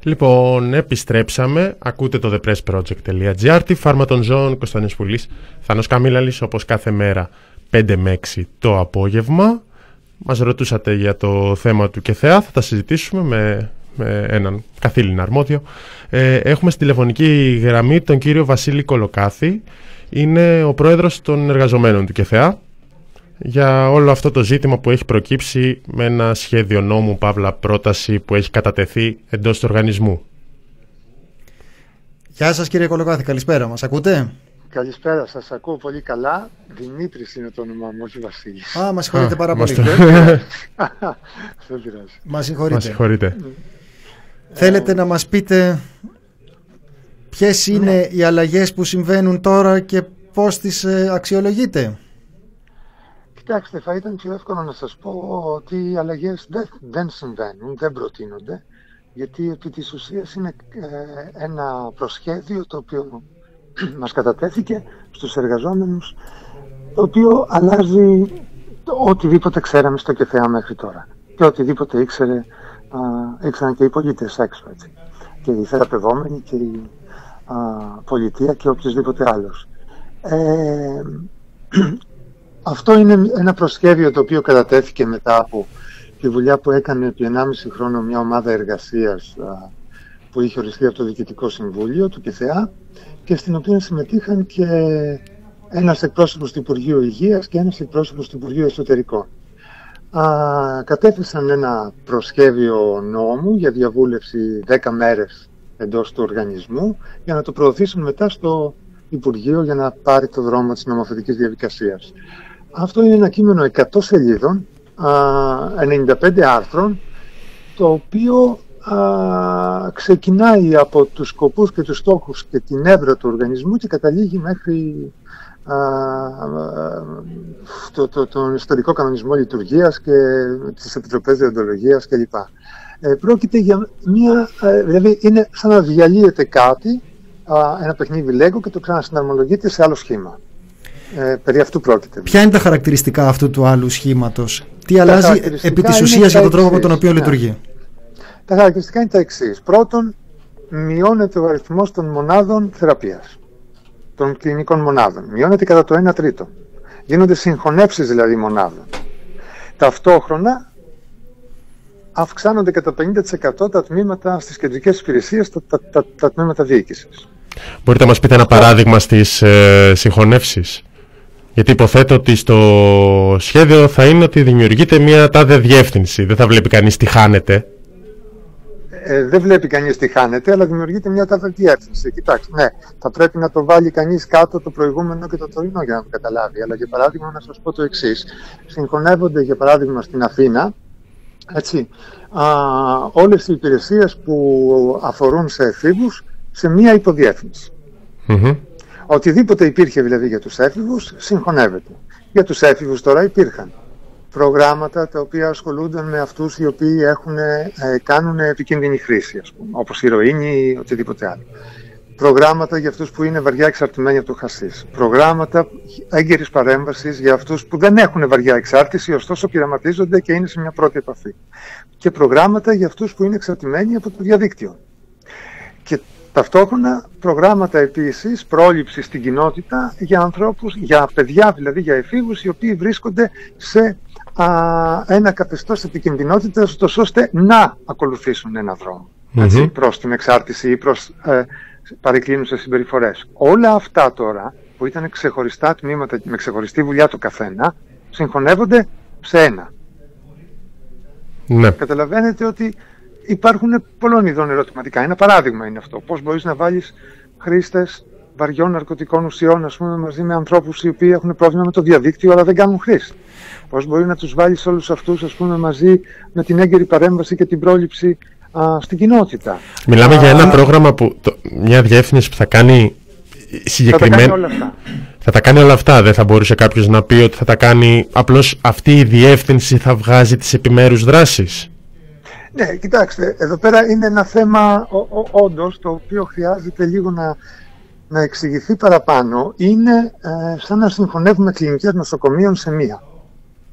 Λοιπόν, επιστρέψαμε. Ακούτε το thepressproject.gr, τη φάρμα των ζώων, Κωνσταντίνος Πουλής, Θάνος Καμίλαλης, όπως κάθε μέρα 5 με 6 το απόγευμα. Μας ρωτούσατε για το θέμα του ΚΕΘΕΑ, θα τα συζητήσουμε με έναν καθήλυνα αρμόδιο. Έχουμε στη τηλεφωνική γραμμή τον κύριο Βασίλη Κολοκάθη, είναι ο πρόεδρος των εργαζομένων του ΚΕΘΕΑ, για όλο αυτό το ζήτημα που έχει προκύψει με ένα σχέδιο νόμου, παύλα πρόταση που έχει κατατεθεί εντός του οργανισμού. Γεια σας κύριε Κολοκάθη, καλησπέρα, μας ακούτε? Καλησπέρα, σας ακούω πολύ καλά. Δημήτρης είναι το όνομά μου, όχι Βασίλης. Μας συγχωρείτε πάρα πολύ. Μας συγχωρείτε. Θέλετε να μας πείτε ποιες είναι οι αλλαγές που συμβαίνουν τώρα και πώς τις αξιολογείτε? Κοιτάξτε, θα ήταν πιο εύκολο να σας πω ότι οι αλλαγές δεν συμβαίνουν, δεν προτείνονται, γιατί επί της ουσίας είναι ένα προσχέδιο το οποίο μας κατατέθηκε στους εργαζόμενους, το οποίο αλλάζει οτιδήποτε ξέραμε στο ΚΕΘΕΑ μέχρι τώρα και οτιδήποτε ήξεραν και οι πολίτες έξω, έτσι. Και οι θεραπευόμενοι και η πολιτεία και οποιοσδήποτε άλλος. Αυτό είναι ένα προσχέδιο το οποίο κατατέθηκε μετά από τη δουλειά που έκανε επί 1,5 χρόνο μια ομάδα εργασίας που είχε οριστεί από το Διοικητικό Συμβούλιο του ΚΕΘΕΑ και στην οποία συμμετείχαν και ένας εκπρόσωπος του Υπουργείου Υγείας και ένας εκπρόσωπος του Υπουργείου Εσωτερικών. Κατέθεσαν ένα προσχέδιο νόμου για διαβούλευση 10 μέρες εντός του οργανισμού για να το προωθήσουν μετά στο Υπουργείο για να πάρει το δρόμο της νομοθετικής διαδικασίας. Αυτό είναι ένα κείμενο 100 σελίδων, 95 άρθρων, το οποίο ξεκινάει από τους σκοπούς και τους στόχους και την έβρα του οργανισμού και καταλήγει μέχρι τον ιστορικό κανονισμό λειτουργίας και τις επιτροπές διοντολογίας κλπ. Πρόκειται για δηλαδή είναι σαν να διαλύεται κάτι, ένα παιχνίδι Lego και το ξανασυναρμολογείται σε άλλο σχήμα. Περί αυτού πρόκειται. Ποια είναι τα χαρακτηριστικά αυτού του άλλου σχήματος? Τι αλλάζει επί της ουσίας για τον τρόπο με τον οποίο λειτουργεί? Τα χαρακτηριστικά είναι τα εξής. Πρώτον, μειώνεται ο αριθμός των μονάδων θεραπείας, των κλινικών μονάδων. Μειώνεται κατά το 1/3. Γίνονται συγχωνεύσεις δηλαδή μονάδων. Ταυτόχρονα αυξάνονται κατά 50% τα τμήματα στις κεντρικές υπηρεσίες, τα τμήματα διοίκησης. Μπορείτε να μας πείτε ένα παράδειγμα στις συγχωνεύσεις? Γιατί υποθέτω ότι στο σχέδιο θα είναι ότι δημιουργείται μια τάδε διεύθυνση. Δεν θα βλέπει κανείς τι χάνεται. Δεν βλέπει κανείς τι χάνεται, αλλά δημιουργείται μια τάδε διεύθυνση. Κοιτάξτε, ναι, θα πρέπει να το βάλει κανείς κάτω το προηγούμενο και το τωρινό για να το καταλάβει. Αλλά για παράδειγμα να σας πω το εξής. Συγχωνεύονται για παράδειγμα στην Αθήνα, έτσι, όλες οι υπηρεσίες που αφορούν σε εφήβους σε μία υποδιεύθυνση. Οτιδήποτε υπήρχε δηλαδή για τους έφηβους συγχωνεύεται. Για τους έφηβους τώρα υπήρχαν προγράμματα τα οποία ασχολούνταν με αυτούς οι οποίοι κάνουν επικίνδυνη χρήση, ας πούμε, όπως ηρωίνη ή οτιδήποτε άλλο. Προγράμματα για αυτούς που είναι βαριά εξαρτημένοι από το χασίς. Προγράμματα έγκαιρης παρέμβασης για αυτούς που δεν έχουν βαριά εξάρτηση, ωστόσο πειραματίζονται και είναι σε μια πρώτη επαφή. Και προγράμματα για αυτούς που είναι εξαρτημένοι από το διαδίκτυο. Και ταυτόχρονα προγράμματα επίσης πρόληψης στην κοινότητα για ανθρώπους, για παιδιά δηλαδή, για εφήβους οι οποίοι βρίσκονται σε ένα καθεστώς επικινδυνότητας ώστε να ακολουθήσουν ένα δρόμο προς την εξάρτηση ή προς παρεκκλίνουσες συμπεριφορές. Όλα αυτά τώρα που ήταν ξεχωριστά τμήματα με ξεχωριστή δουλειά το καθένα συγχωνεύονται σε ένα. Ναι. Καταλαβαίνετε ότι υπάρχουν πολλών ειδών ερωτηματικά. Ένα παράδειγμα είναι αυτό. Πώς μπορείς να βάλεις χρήστες βαριών ναρκωτικών ουσιών, ας πούμε, μαζί με ανθρώπους οι οποίοι έχουν πρόβλημα με το διαδίκτυο αλλά δεν κάνουν χρήση? Πώς μπορεί να τους βάλεις όλους αυτούς, ας πούμε, μαζί με την έγκαιρη παρέμβαση και την πρόληψη στην κοινότητα? Μιλάμε για ένα πρόγραμμα μια διεύθυνση που θα κάνει συγκεκριμένα. Θα τα κάνει όλα αυτά. Θα τα κάνει όλα αυτά. Δεν θα μπορούσε κάποιος να πει ότι θα τα κάνει απλώς αυτή η διεύθυνση θα βγάζει τις επιμέρους δράσεις? Ναι, κοιτάξτε, εδώ πέρα είναι ένα θέμα όντως το οποίο χρειάζεται λίγο να εξηγηθεί παραπάνω. Είναι σαν να συγχωνεύουμε κλινικές νοσοκομείων σε μία.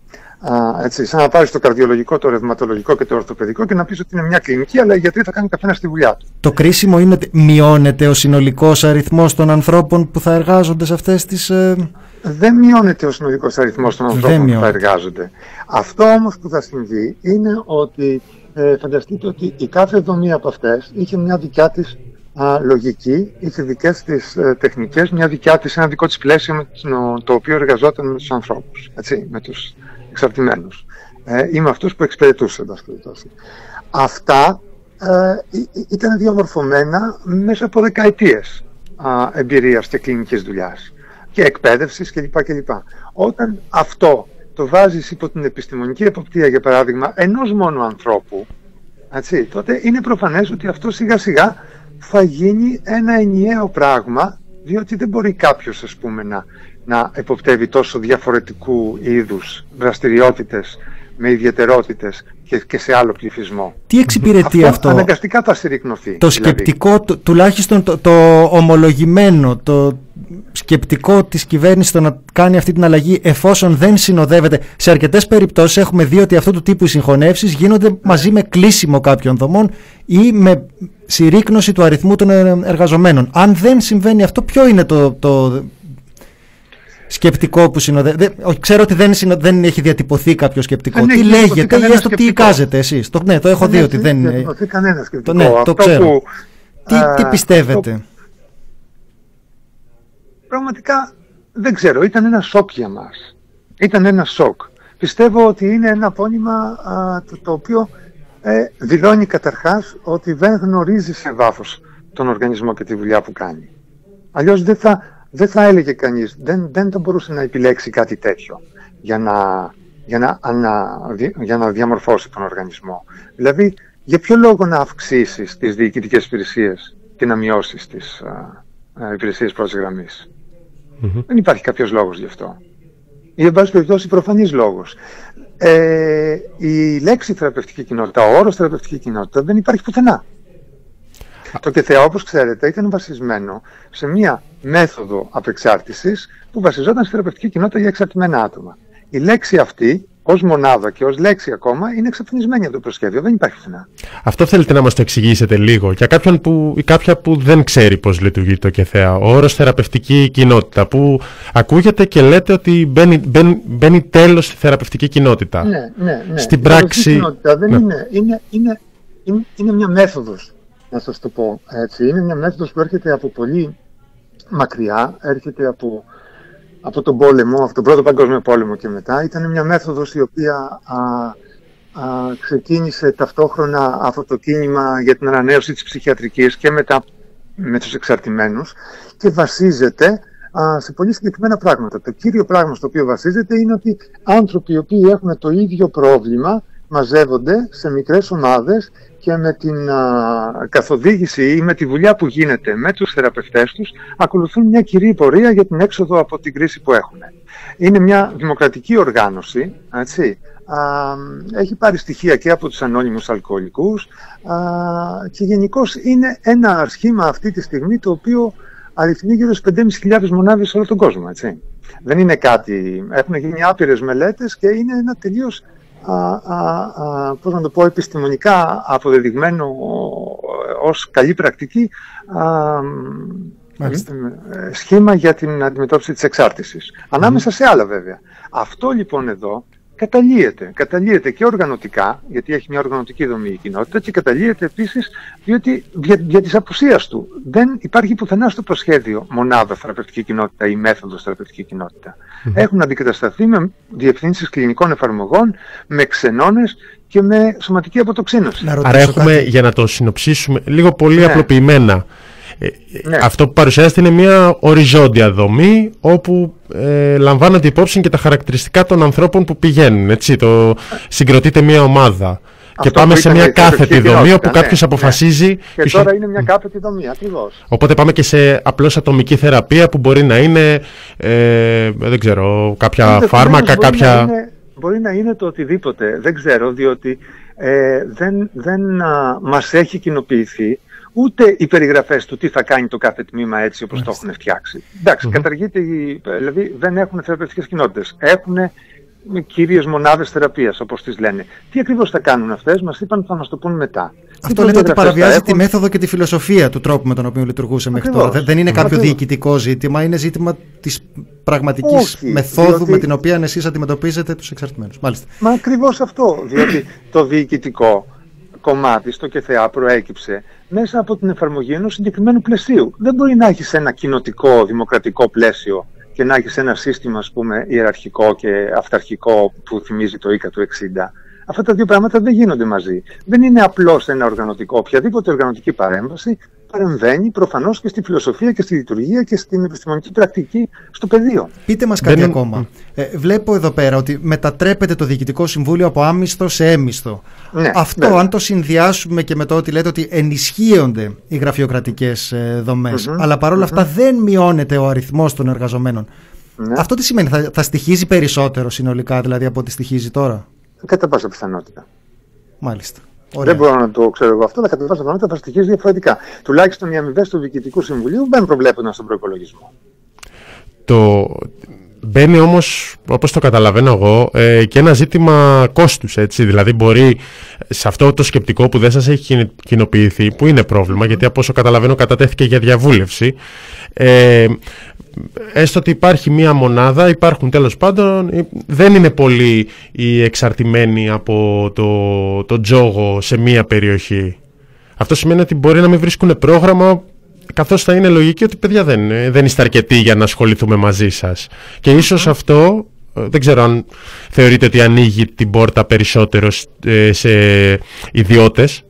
Έτσι, σαν να πάρεις το καρδιολογικό, το ρευματολογικό και το ορθοπαιδικό και να πεις ότι είναι μια κλινική, αλλά οι γιατροί θα κάνουν καθένα στη δουλειά του. Το κρίσιμο είναι ότι μειώνεται ο συνολικός αριθμός των ανθρώπων που θα εργάζονται σε αυτές τις... Δεν μειώνεται ο συνολικός αριθμός των ανθρώπων που θα εργάζονται. Αυτό όμως που θα συμβεί είναι ότι φανταστείτε ότι η κάθε δομή από αυτές είχε μια δικιά της λογική, είχε δικές της τεχνικές, μια δικιά της, ένα δικό της πλαίσιο με το οποίο εργαζόταν με τους ανθρώπους, έτσι, με τους εξαρτημένους ή με αυτούς που εξυπηρετούσαν. Αυτά ήταν διαμορφωμένα μέσα από δεκαετίες εμπειρίας και κλινικής δουλειάς και εκπαίδευσης κλπ. Όταν αυτό το βάζεις υπό την επιστημονική εποπτεία, για παράδειγμα, ενός μόνο ανθρώπου, έτσι, τότε είναι προφανές ότι αυτό σιγά σιγά θα γίνει ένα ενιαίο πράγμα, διότι δεν μπορεί κάποιος, ας πούμε, να εποπτεύει τόσο διαφορετικού είδους δραστηριότητες με ιδιαιτερότητες και σε άλλο πληθυσμό. Τι εξυπηρετεί αυτό? Αναγκαστικά θα συρρυκνωθεί. Το σκεπτικό, τουλάχιστον το ομολογημένο, το σκεπτικό της κυβέρνησης το να κάνει αυτή την αλλαγή εφόσον δεν συνοδεύεται. Σε αρκετές περιπτώσεις έχουμε δει ότι αυτού του τύπου οι συγχωνεύσεις γίνονται μαζί με κλείσιμο κάποιων δομών ή με συρρίκνωση του αριθμού των εργαζομένων. Αν δεν συμβαίνει αυτό, ποιο είναι το σκεπτικό που συνοδεύεται? Ξέρω ότι δεν έχει διατυπωθεί κάποιο σκεπτικό. Τι λέγεται ή έστω τι εικάζετε εσείς? Ναι, το έχω δει ότι δεν είναι. Δεν έχει διατυπωθεί κανένα σκεπτικό. Ναι, το ξέρω. Τι πιστεύετε? Πραγματικά δεν ξέρω. Ήταν ένα σοκ για μας. Ήταν ένα σοκ. Πιστεύω ότι είναι ένα απόνημα το οποίο δηλώνει καταρχάς ότι δεν γνωρίζει σε βάθος τον οργανισμό και τη δουλειά που κάνει. Αλλιώς δεν θα έλεγε κανείς, δεν θα μπορούσε να επιλέξει κάτι τέτοιο για να διαμορφώσει τον οργανισμό. Δηλαδή, για ποιο λόγο να αυξήσεις τις διοικητικές υπηρεσίες και να μειώσεις τις υπηρεσίες πρώτης γραμμής? Δεν υπάρχει κάποιος λόγος γι' αυτό. Ή, εν πάση περιπτώσει, προφανής λόγος. Η λέξη θεραπευτική κοινότητα, ο όρος θεραπευτική κοινότητα δεν υπάρχει πουθενά. Το ΚΕΘΕΑ, όπως ξέρετε, ήταν βασισμένο σε μία μέθοδο απεξάρτησης που βασιζόταν στη θεραπευτική κοινότητα για εξαρτημένα άτομα. Η λέξη αυτή, ως μονάδα και ως λέξη ακόμα, είναι εξαφανισμένη από το προσχέδιο. Δεν υπάρχει πουθενά. Αυτό θέλετε να μας το εξηγήσετε λίγο για κάποιον ή κάποια που δεν ξέρει πώς λειτουργεί το ΚΕΘΕΑ. Ο όρος θεραπευτική κοινότητα που ακούγεται και λέτε ότι μπαίνει τέλος στη θεραπευτική κοινότητα. Ναι. Στην πράξη. Η κοινότητα δεν είναι μια μέθοδος. Να σας το πω έτσι. Είναι μια μέθοδος που έρχεται από πολύ μακριά, έρχεται από τον πόλεμο, από τον Πρώτο Παγκόσμιο Πόλεμο και μετά. Ήταν μια μέθοδος η οποία ξεκίνησε ταυτόχρονα αυτό το κίνημα για την ανανέωση της ψυχιατρικής και μετά με τους εξαρτημένους και βασίζεται σε πολύ συγκεκριμένα πράγματα. Το κύριο πράγμα στο οποίο βασίζεται είναι ότι άνθρωποι οι οποίοι έχουν το ίδιο πρόβλημα μαζεύονται σε μικρές ομάδες και με την καθοδήγηση ή με τη δουλειά που γίνεται με τους θεραπευτές τους ακολουθούν μια κυρία πορεία για την έξοδο από την κρίση που έχουν. Είναι μια δημοκρατική οργάνωση, έτσι. Έχει πάρει στοιχεία και από τους ανώνυμους αλκοολικούς και γενικώς είναι ένα σχήμα αυτή τη στιγμή το οποίο αριθμεί γύρω στις 5.500 μονάδες σε όλο τον κόσμο, έτσι. Δεν είναι κάτι, έχουν γίνει άπειρες μελέτες και είναι ένα τελείως πώς να το πω, επιστημονικά αποδεδειγμένο ως καλή πρακτική σχήμα για την αντιμετώπιση της εξάρτησης. Ανάμεσα σε άλλα βέβαια. Αυτό λοιπόν εδώ καταλύεται και οργανωτικά, γιατί έχει μια οργανωτική δομή η κοινότητα, και καταλύεται επίσης διότι για της απουσίας του δεν υπάρχει πουθενά στο προσχέδιο μονάδα θεραπευτική κοινότητα ή μέθοδος θεραπευτική κοινότητα. Έχουν αντικατασταθεί με διευθύνσεις κλινικών εφαρμογών, με ξενώνες και με σωματική αποτοξίνωση. Άρα έχουμε, για να το συνοψίσουμε λίγο πολύ απλοποιημένα, αυτό που παρουσιάζεται είναι μια οριζόντια δομή όπου λαμβάνονται υπόψη και τα χαρακτηριστικά των ανθρώπων που πηγαίνουν, έτσι, συγκροτείται μια ομάδα. Και πάμε σε μια κάθετη δομή όπου κάποιος αποφασίζει. Και τώρα είναι μια κάθετη δομή, ακριβώς. Οπότε πάμε και σε απλώς ατομική θεραπεία που μπορεί να είναι, δεν ξέρω, κάποια φάρμακα, κάποια. Μπορεί να είναι το οτιδήποτε, δεν ξέρω, διότι δεν μας έχει κοινοποιηθεί ούτε οι περιγραφές του τι θα κάνει το κάθε τμήμα έτσι όπως το έχουν φτιάξει. Εντάξει, καταργείται, δηλαδή δεν έχουν θεραπευτικές κοινότητες. Έχουν κύριες μονάδες θεραπείας, όπως τις λένε. Τι ακριβώς θα κάνουν αυτές, μας είπαν, θα μας το πούν μετά. Αυτό λέτε ότι παραβιάζει τη μέθοδο και τη φιλοσοφία του τρόπου με τον οποίο λειτουργούσε μέχρι τώρα. Δεν είναι κάποιο διοικητικό ζήτημα, είναι ζήτημα της πραγματικής μεθόδου με την οποία εσείς αντιμετωπίζετε τους εξαρτημένους. Μάλιστα. Μα ακριβώς αυτό, διότι το διοικητικό κομμάτι στο ΚΕΘΕΑ προέκυψε μέσα από την εφαρμογή ενός συγκεκριμένου πλαισίου. Δεν μπορεί να έχεις ένα κοινοτικό, δημοκρατικό πλαίσιο και να έχεις ένα σύστημα, ας πούμε, ιεραρχικό και αυταρχικό που θυμίζει το ΙΚΑ του 60. Αυτά τα δύο πράγματα δεν γίνονται μαζί. Δεν είναι απλώς ένα οργανωτικό. Οποιαδήποτε οργανωτική παρέμβαση παρεμβαίνει προφανώς και στη φιλοσοφία και στη λειτουργία και στην επιστημονική πρακτική στο πεδίο. Πείτε μας κάτι ακόμα. Βλέπω εδώ πέρα ότι μετατρέπεται το Διοικητικό Συμβούλιο από άμυστο σε έμυστο. Ναι, αυτό, αν το συνδυάσουμε και με το ότι λέτε ότι ενισχύονται οι γραφειοκρατικές δομές, αλλά παρόλα αυτά δεν μειώνεται ο αριθμός των εργαζομένων. Ναι. Αυτό τι σημαίνει, θα στοιχίζει περισσότερο συνολικά δηλαδή από ό,τι στοιχίζει τώρα? Κατά πάσα πιθανότητα. Μάλιστα. Ωραία. Δεν μπορώ να το ξέρω εγώ αυτό, αλλά κατά πάσα πιθανότητα θα στοιχίζει διαφορετικά. Τουλάχιστον οι αμοιβές του Διοικητικού Συμβουλίου δεν προβλέπονταν στον προϋπολογισμό. Μπαίνει όμως, όπως το καταλαβαίνω εγώ, και ένα ζήτημα κόστους, έτσι. Δηλαδή μπορεί σε αυτό το σκεπτικό που δεν σας έχει κοινοποιηθεί, που είναι πρόβλημα, γιατί από όσο καταλαβαίνω κατατέθηκε για διαβούλευση, έστω ότι υπάρχει μία μονάδα, υπάρχουν τέλος πάντων, δεν είναι πολλοί οι εξαρτημένοι από το τζόγο σε μία περιοχή. Αυτό σημαίνει ότι μπορεί να μην βρίσκουν πρόγραμμα, καθώς θα είναι λογική ότι παιδιά δεν είστε αρκετοί για να ασχοληθούμε μαζί σας. Και ίσως αυτό, δεν ξέρω αν θεωρείτε ότι ανοίγει την πόρτα περισσότερο σε ιδιώτες.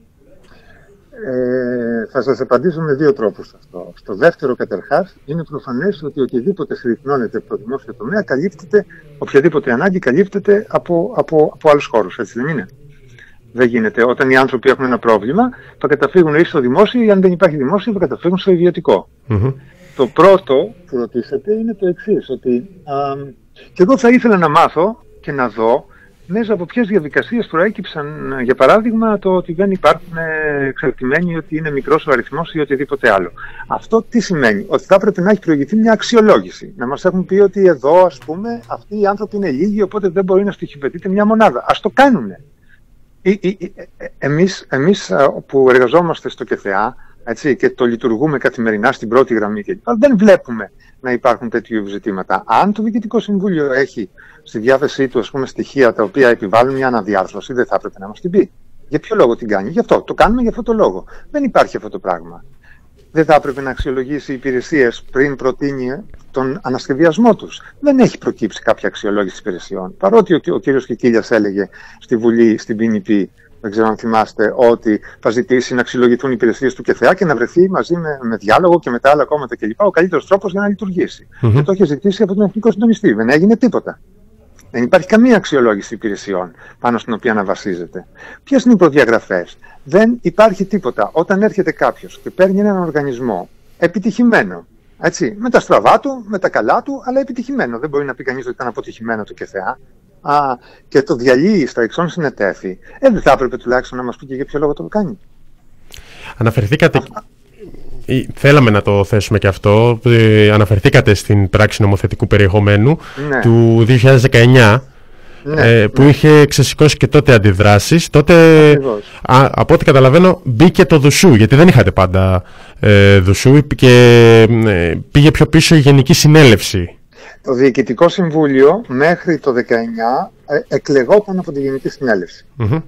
Θα σας απαντήσω με δύο τρόπους αυτό. Στο δεύτερο, καταρχάς, είναι προφανές ότι οτιδήποτε συρρυκνώνεται από το δημόσιο τομέα καλύπτεται, οποιαδήποτε ανάγκη καλύπτεται από άλλους χώρους, έτσι δεν είναι? Δεν γίνεται. Όταν οι άνθρωποι έχουν ένα πρόβλημα, θα καταφύγουν ή στο δημόσιο, ή αν δεν υπάρχει δημόσιο, θα καταφύγουν στο ιδιωτικό. Το πρώτο που ρωτήσατε είναι το εξής, ότι και εγώ θα ήθελα να μάθω και να δω μέσα από ποιες διαδικασίες προέκυψαν, για παράδειγμα, το ότι δεν υπάρχουν εξαρτημένοι, ότι είναι μικρός ο αριθμός ή οτιδήποτε άλλο. Αυτό τι σημαίνει? Ότι θα έπρεπε να έχει προηγηθεί μια αξιολόγηση. Να μας έχουν πει ότι εδώ, ας πούμε, αυτοί οι άνθρωποι είναι λίγοι, οπότε δεν μπορεί να στοιχειοθετείται μια μονάδα. Ας το κάνουνε. Εμείς που εργαζόμαστε στο ΚΕΘΕΑ, έτσι, και το λειτουργούμε καθημερινά στην πρώτη γραμμή κλπ., δεν βλέπουμε να υπάρχουν τέτοιου ζητήματα. Αν το Διοικητικό Συμβούλιο έχει στη διάθεσή του, ας πούμε, στοιχεία τα οποία επιβάλλουν μια αναδιάρθρωση, δεν θα έπρεπε να μας την πει. Για ποιο λόγο την κάνει? Γι' αυτό. Το κάνουμε για αυτό το λόγο. Δεν υπάρχει αυτό το πράγμα. Δεν θα έπρεπε να αξιολογήσει υπηρεσίες πριν προτείνει τον ανασχεδιασμό τους? Δεν έχει προκύψει κάποια αξιολόγηση υπηρεσιών. Παρότι ο κύριος Κικίλιας έλεγε στη Βουλή, στην PNP, δεν ξέρω αν θυμάστε, ότι θα ζητήσει να αξιολογηθούν οι υπηρεσίες του ΚΕΘΕΑ και να βρεθεί μαζί με διάλογο και με τα άλλα κόμματα κλπ. Ο καλύτερος τρόπος για να λειτουργήσει. Και το είχε ζητήσει από τον Εθνικό Συντονιστή. Δεν έγινε τίποτα. Δεν υπάρχει καμία αξιολόγηση υπηρεσιών πάνω στην οποία να βασίζεται. Ποιες είναι οι προδιαγραφές? Δεν υπάρχει τίποτα. Όταν έρχεται κάποιος και παίρνει έναν οργανισμό επιτυχημένο, έτσι, με τα στραβά του, με τα καλά του, αλλά επιτυχημένο. Δεν μπορεί να πει κανείς ότι ήταν αποτυχημένο το ΚΕΘΕΑ. Και το διαλύει στα εξών συνετέθη. Δεν θα έπρεπε τουλάχιστον να μας πει και για ποιο λόγο το κάνει? Αναφερθήκατε. Θέλαμε να το θέσουμε και αυτό. Αναφερθήκατε στην πράξη νομοθετικού περιεχομένου του 2019, που είχε ξεσηκώσει και τότε αντιδράσεις. Τότε, από ό,τι καταλαβαίνω, μπήκε το Δουσού, γιατί δεν είχατε πάντα Δουσού, και πήγε πιο πίσω η Γενική Συνέλευση. Το Διοικητικό Συμβούλιο μέχρι το 19 εκλεγόταν από τη Γενική Συνέλευση.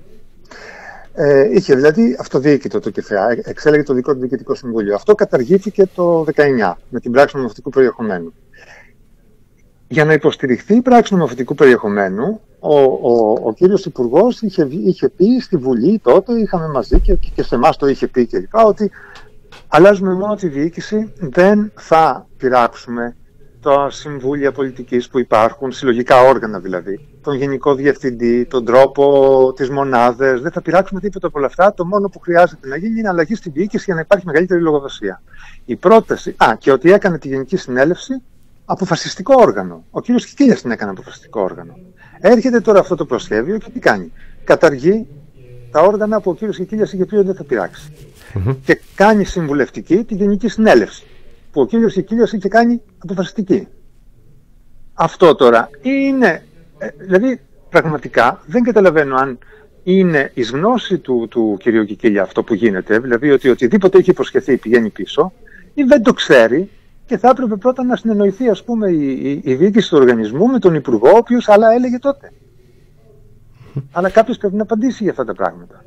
Είχε δηλαδή αυτοδιοίκητο το ΚΕΘΕΑ, εξέλεγε το δικό του Διοικητικό Συμβούλιο. Αυτό καταργήθηκε το 19 με την πράξη νομοθετικού περιεχομένου. Για να υποστηριχθεί η πράξη νομοθετικού περιεχομένου, ο κύριος Υπουργός είχε πει στη Βουλή τότε, είχαμε μαζί και σε εμάς το είχε πει κλπ., ότι αλλάζουμε μόνο τη διοίκηση, δεν θα πειράξουμε τα συμβούλια πολιτικής που υπάρχουν, συλλογικά όργανα δηλαδή, τον γενικό διευθυντή, τον τρόπο, τις μονάδες, δεν θα πειράξουμε τίποτα από όλα αυτά. Το μόνο που χρειάζεται να γίνει είναι αλλαγή στη διοίκηση για να υπάρχει μεγαλύτερη λογοδοσία. Η πρόταση, και ότι έκανε τη Γενική Συνέλευση αποφασιστικό όργανο. Ο κύριος Κικίλιας την έκανε αποφασιστικό όργανο. Έρχεται τώρα αυτό το προσχέδιο και τι κάνει? Καταργεί τα όργανα που ο κύριος Κικίλιας είχε πει ότι δεν θα πειράξει. Και κάνει συμβουλευτική τη Γενική Συνέλευση, που ο κύριος Κικίλιας είχε κάνει αποφασιστική. Αυτό τώρα είναι Δηλαδή, πραγματικά δεν καταλαβαίνω αν είναι εις γνώση του κυρίου Κικίλια αυτό που γίνεται, δηλαδή ότι οτιδήποτε έχει υποσχεθεί πηγαίνει πίσω, ή δεν το ξέρει και θα έπρεπε πρώτα να συνεννοηθεί, ας πούμε, η διοίκηση του οργανισμού με τον Υπουργό, ο οποίος άλλα έλεγε τότε. Αλλά κάποιος πρέπει να απαντήσει για αυτά τα πράγματα.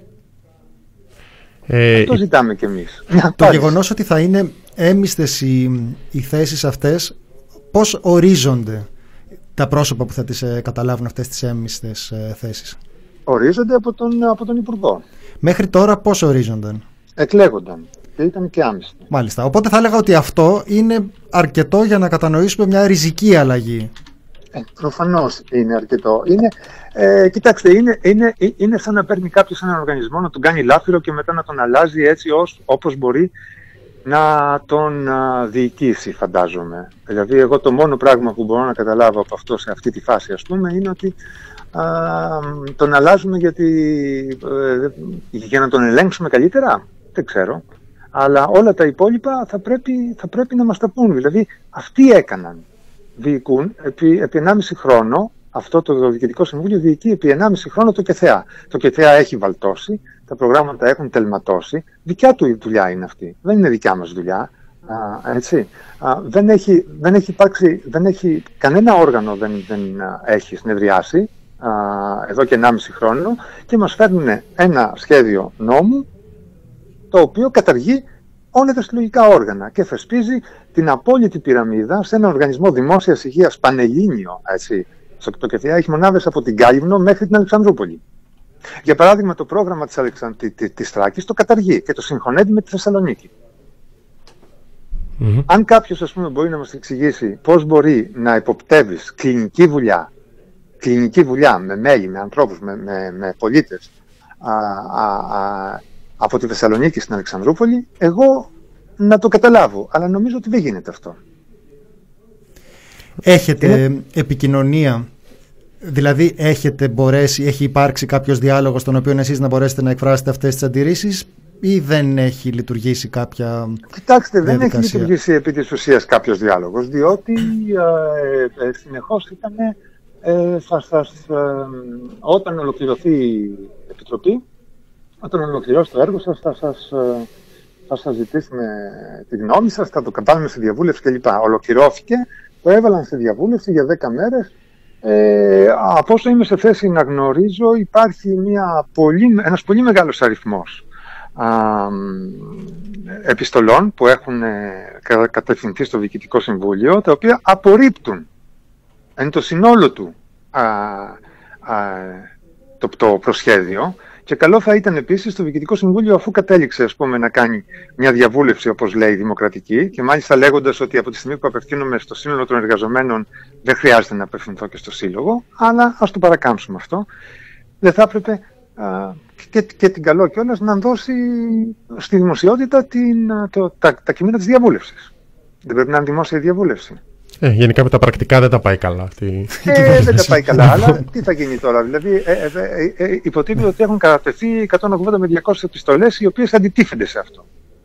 Αυτό ζητάμε κι εμείς. Το γεγονός ότι θα είναι έμιστες οι θέσεις αυτές, πώς ορίζονται τα πρόσωπα που θα τις καταλάβουν αυτές τις έμιστες θέσεις? Ορίζονται από τον Υπουργό. Μέχρι τώρα πώς ορίζονταν? Εκλέγονταν και ήταν και άμυστοι. Μάλιστα. Οπότε θα έλεγα ότι αυτό είναι αρκετό για να κατανοήσουμε μια ριζική αλλαγή. Προφανώς είναι αρκετό. Κοιτάξτε, είναι σαν να παίρνει κάποιος έναν οργανισμό, να τον κάνει λάφυρο και μετά να τον αλλάζει έτσι όπως μπορεί να τον διοικήσει, φαντάζομαι. Δηλαδή, εγώ το μόνο πράγμα που μπορώ να καταλάβω από αυτό σε αυτή τη φάση, ας πούμε, είναι ότι τον αλλάζουμε για να τον ελέγξουμε καλύτερα. Δεν ξέρω. Αλλά όλα τα υπόλοιπα θα πρέπει να μας τα πούν. Δηλαδή, αυτοί έκαναν. Διοικούν επί 1,5 χρόνο, αυτό το Διοικητικό Συμβούλιο διοικεί επί 1,5 χρόνο το ΚΕΘΕΑ. Το ΚΕΘΕΑ έχει βαλτώσει, τα προγράμματα έχουν τελματώσει, δικιά του η δουλειά είναι αυτή, δεν είναι δικιά μας δουλειά. Έτσι. Δεν έχει κανένα όργανο δεν έχει συνεδριάσει εδώ και 1,5 χρόνο και μας φέρνουν ένα σχέδιο νόμου το οποίο καταργεί όλα τα συλλογικά όργανα και θεσπίζει την απόλυτη πυραμίδα σε ένα οργανισμό δημόσιας υγείας πανελλήνιο. Έτσι. Το ΚΕΘΕΑ έχει μονάδες από την Κάλυμνο μέχρι την Αλεξανδρούπολη. Για παράδειγμα, το πρόγραμμα της Θράκης το καταργεί και το συγχωνεύει με τη Θεσσαλονίκη. Mm-hmm. Αν κάποιος, ας πούμε, μπορεί να μας εξηγήσει πώς μπορεί να υποπτεύεις κλινική δουλειά με μέλη, με ανθρώπους, με πολίτες από τη Θεσσαλονίκη στην Αλεξανδρούπολη, εγώ να το καταλάβω, αλλά νομίζω ότι δεν γίνεται αυτό. Έχετε επικοινωνία, δηλαδή έχει υπάρξει κάποιος διάλογος στον οποίο εσείς να μπορέσετε να εκφράσετε αυτές τις αντιρρήσεις ή δεν έχει λειτουργήσει κάποια Κοιτάξτε, δεν έχει λειτουργήσει επί της ουσίας κάποιος διάλογος, διότι συνεχώς ήταν όταν ολοκληρωθεί η Επιτροπή, όταν ολοκληρώσει το έργο σας, θα σας ζητήσουμε τη γνώμη σας, θα το κατάλαβουμε στη διαβούλευση κλπ. Ολοκληρώθηκε, το έβαλαν στη διαβούλευση για 10 μέρες. Από όσο είμαι σε θέση να γνωρίζω, υπάρχει ένας πολύ μεγάλος αριθμός επιστολών που έχουν κατευθυνθεί στο Διοικητικό Συμβούλιο, τα οποία απορρίπτουν εν το συνόλο του το προσχέδιο. Και καλό θα ήταν επίσης το Διοικητικό Συμβούλιο, αφού κατέληξε, ας πούμε, να κάνει μια διαβούλευση, όπως λέει, δημοκρατική, και μάλιστα λέγοντας ότι από τη στιγμή που απευθύνομαι στο σύνολο των εργαζομένων δεν χρειάζεται να απευθυνθώ και στο Σύλλογο, αλλά ας το παρακάμψουμε αυτό. Δεν θα έπρεπε και την καλό κιόλας να δώσει στη δημοσιότητα τα κείμενα της διαβούλευσης. Δεν πρέπει να είναι δημόσια η διαβούλευση. Γενικά με τα πρακτικά δεν τα πάει καλά αυτή. Δεν τα πάει καλά, αλλά τι θα γίνει τώρα? Δηλαδή, υποτίθεται ότι έχουν κατατεθεί 180 με 200 επιστολές οι οποίες αντιτίθενται σε αυτό.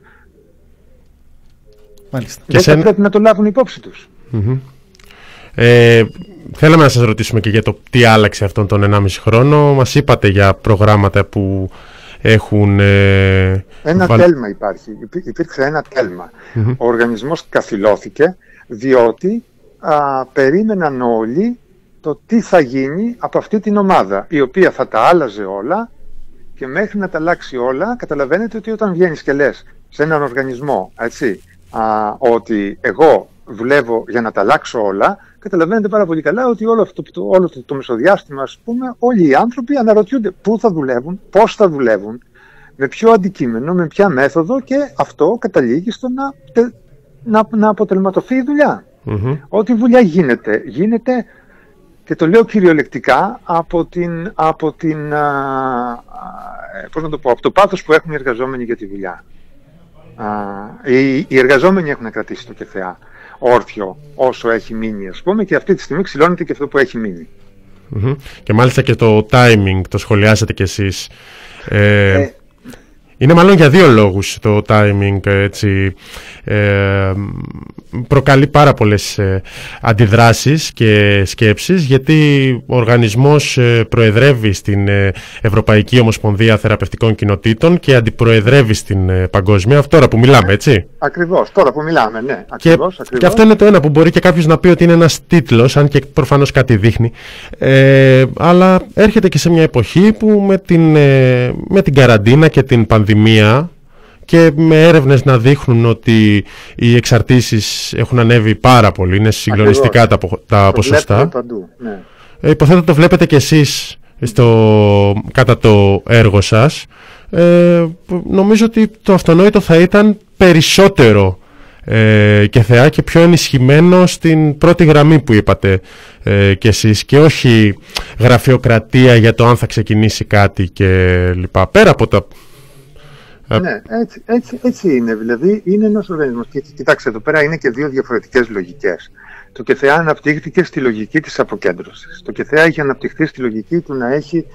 Μάλιστα. Δεν θα πρέπει να το λάβουν υπόψη τους. Mm-hmm. Θέλαμε να σας ρωτήσουμε και για το τι άλλαξε αυτόν τον 1,5 χρόνο. Μας είπατε για προγράμματα που έχουν... τέλμα υπάρχει. Υπήρξε ένα τέλμα. Mm-hmm. Ο οργανισμός καθυλώθηκε διότι περίμεναν όλοι το τι θα γίνει από αυτή την ομάδα, η οποία θα τα άλλαζε όλα, και μέχρι να τα αλλάξει όλα, καταλαβαίνετε ότι όταν βγαίνεις και λες σε έναν οργανισμό, έτσι, ότι εγώ δουλεύω για να τα αλλάξω όλα, καταλαβαίνετε πάρα πολύ καλά ότι όλο το μεσοδιάστημα, ας πούμε, όλοι οι άνθρωποι αναρωτιούνται πού θα δουλεύουν, πώς θα δουλεύουν, με ποιο αντικείμενο, με ποια μέθοδο, και αυτό καταλήγει στο να αποτελματωθεί η δουλειά. Mm-hmm. Ό,τι δουλειά γίνεται, και το λέω κυριολεκτικά, από το πάθος που έχουν οι εργαζόμενοι για τη δουλειά. Οι εργαζόμενοι έχουν κρατήσει το ΚΕΘΕΑ όρθιο όσο έχει μείνει, ας πούμε, και αυτή τη στιγμή ξυλώνεται και αυτό που έχει μείνει. Mm-hmm. Και μάλιστα και το timing το σχολιάσατε κι εσείς. Είναι μάλλον για δύο λόγους το timing, έτσι, προκαλεί πάρα πολλές αντιδράσεις και σκέψεις, γιατί ο οργανισμός προεδρεύει στην Ευρωπαϊκή Ομοσπονδία Θεραπευτικών Κοινοτήτων και αντιπροεδρεύει στην παγκόσμια, αυτό τώρα που μιλάμε, έτσι. Ακριβώς, τώρα που μιλάμε, ναι. Ακριβώς. Και αυτό είναι το ένα που μπορεί και κάποιος να πει ότι είναι ένας τίτλος, αν και προφανώς κάτι δείχνει, αλλά έρχεται και σε μια εποχή που με την καραντίνα και την πανδημία και με έρευνες να δείχνουν ότι οι εξαρτήσεις έχουν ανέβει πάρα πολύ, είναι συγκλονιστικά τα ποσοστά. Παντού, ναι. Υποθέτω το βλέπετε κι εσείς κατά το έργο σας. Νομίζω ότι το αυτονόητο θα ήταν περισσότερο και θεά και πιο ενισχυμένο στην πρώτη γραμμή που είπατε κι εσείς, και όχι γραφειοκρατία για το αν θα ξεκινήσει κάτι και λοιπά. Πέρα από τα... Ναι, έτσι είναι. Δηλαδή είναι ένας οργανισμός. Κοιτάξτε, εδώ πέρα είναι και δύο διαφορετικές λογικές. Το ΚΕΘΕΑ αναπτύχθηκε στη λογική της αποκέντρωσης. Το ΚΕΘΕΑ έχει αναπτυχθεί στη λογική του να έχει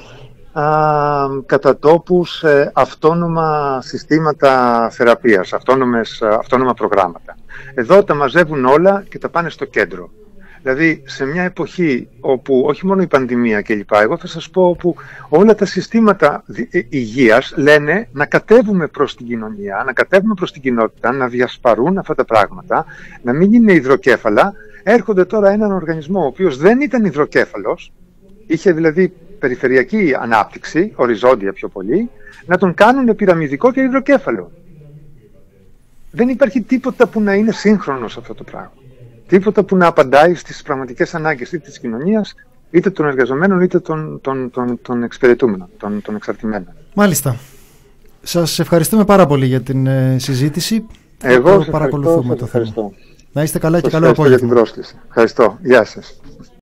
κατά τόπους αυτόνομα συστήματα θεραπείας, αυτόνομα προγράμματα. Εδώ τα μαζεύουν όλα και τα πάνε στο κέντρο. Δηλαδή σε μια εποχή όπου όχι μόνο η πανδημία κλπ, εγώ θα σας πω, όπου όλα τα συστήματα υγείας λένε να κατέβουμε προς την κοινωνία, να κατέβουμε προς την κοινότητα, να διασπαρούν αυτά τα πράγματα, να μην είναι υδροκέφαλα. Έρχονται τώρα έναν οργανισμό ο οποίος δεν ήταν υδροκέφαλος, είχε δηλαδή περιφερειακή ανάπτυξη, οριζόντια πιο πολύ, να τον κάνουν πυραμιδικό και υδροκέφαλο. Δεν υπάρχει τίποτα που να είναι σύγχρονο σε αυτό το πράγμα. Τίποτα που να απαντάει στις πραγματικές ανάγκες είτε της κοινωνίας, είτε των εργαζομένων, είτε των εξυπηρετούμενων, των εξαρτημένων. Μάλιστα. Σας ευχαριστούμε πάρα πολύ για την συζήτηση. Εγώ το παρακολουθούμε το θέμα. Να είστε καλά και καλό απόγευμα. Ευχαριστώ για την πρόσκληση. Ευχαριστώ. Γεια σας.